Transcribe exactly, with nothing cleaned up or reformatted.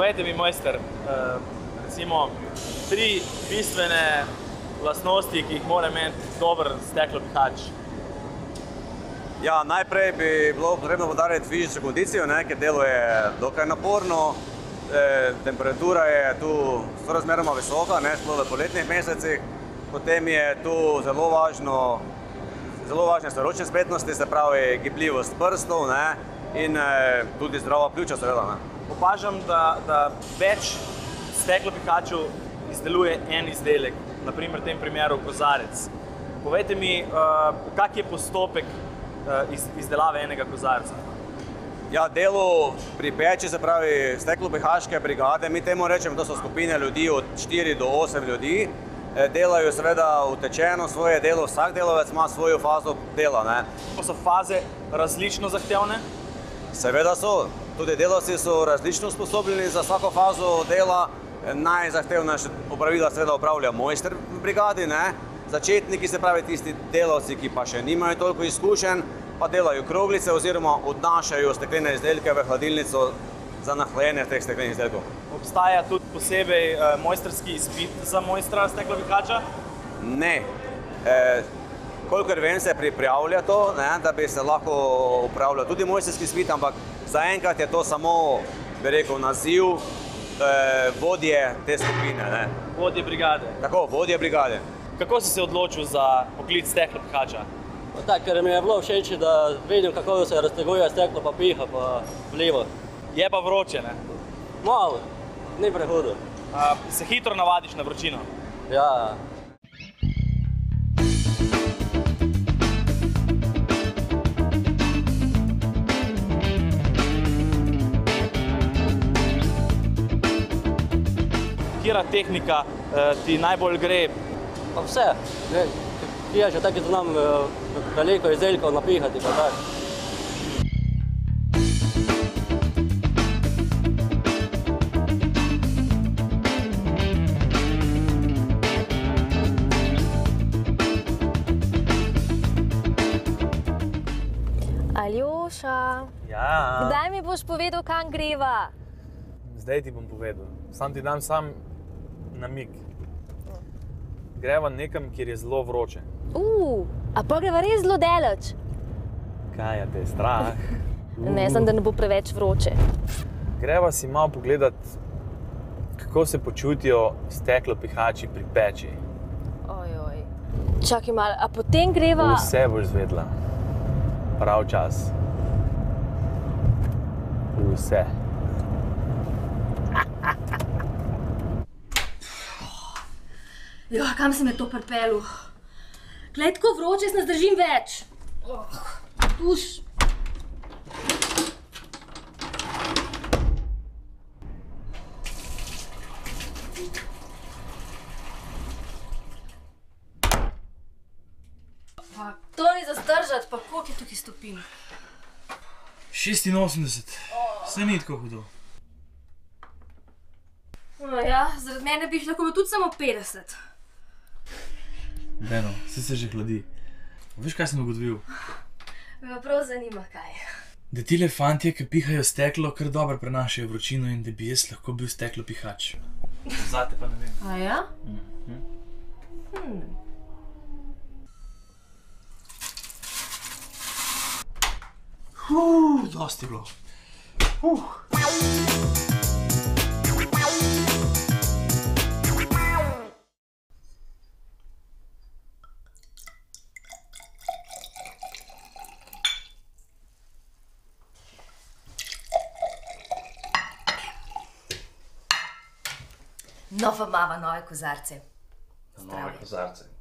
Povejte mi, mojster, recimo tri bistvene lastnosti, ki jih mora imeti dober steklopihač. Ja, najprej bi bilo potrebno poudariti fizično kondicijo, ker delo je dokaj naporno. Temperatura je tu sorazmeroma visoka, sploh v poletnih mesecih. Potem je tu zelo važno, zelo važne so ročne spretnosti, se pravi gibljivost prstov in tudi zdrava pljuča, seveda. Opažam, da več steklopihačev izdeluje en izdelek, na primer v tem primeru kozarec. Povejte mi, kak je postopek izdelave enega kozarca? Ja, delo pri peči, se pravi steklopihaške brigade, mi temu rečemo, to so skupine ljudi od štiri do osem ljudi, delajo seveda utečeno svoje delo, vsak delavec ima svojo fazo dela. So faze različno zahtevne? Seveda so. Tudi delavci so različno usposobljeni za vsako fazo dela. Najzahtevnejše opravila seveda opravlja mojster v brigadi. Začetniki, se pravi tisti delavci, ki pa še nimajo toliko izkušenj, pa delajo kroglice oziroma odnašajo steklene izdelke v hladilnico za nahlajenje teh steklenih izdelkov. Obstaja tudi posebej mojstrski izpit za mojstra steklopihača? Ne. Kolikor vem, se pripravlja to, da bi se lahko upravljal tudi mojstrski izpit, ampak zaenkrat je to samo, bi rekel, naziv vodje te skupine. Vodje brigade? Tako, vodje brigade. Kako si se odločil za poklic steklopihača? Tako, ker mi je bilo všeč, da vidim, kako se razteguje steklo pa piha pa vlivo. Je pa vroče, ne? Malo, ni prehudo. Se hitro navadiš na vročino? Ja. Katera tehnika ti najbolj gre? Pa vse. Ja, že tako znam veliko izdelkov napihati pa tako. Aljoša, Ja. kdaj mi boš povedal, kam greva? Zdaj ti bom povedal. Sam ti dam sam namig. Greva nekam, kjer je zelo vroče. Uuu, a pa greva res zelo daleč? Kaj je te strah? Ne, sem, da ne bo preveč vroče. Greva si malo pogledat, kako se počutijo steklopihači pri peči. Ojoj. Čakaj malo, a potem greva... Vse boš zvedla. Prav čas. Vse. Jo, kam se me to pripelil? Glej, tako vroče, jaz ne zdržim več. Tuš. Pa to ni za zdržati, pa koliko je tukaj stopinj? šestinosemdeset. Saj ni tako hudo. Ja, zaradi mene bi jih lahko bilo tudi samo petdeset. Beno, saj se že hladi. Veš, kaj sem ugotovil? Me prav zanima, kaj. Da tile fantje, ki pihajo steklo, kar dobro prenašajo vročino in da bi jaz lahko bil steklopihač. Zate pa ne vem. A ja? Hmm. Huuu, dosti je bilo. Huh. Nova mama, nove kozarce. Nove kozarce.